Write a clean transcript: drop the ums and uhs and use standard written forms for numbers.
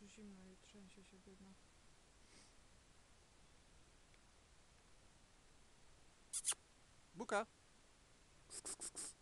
zimno i trzęsie się biedna. Buka! Ks, ks, ks, ks.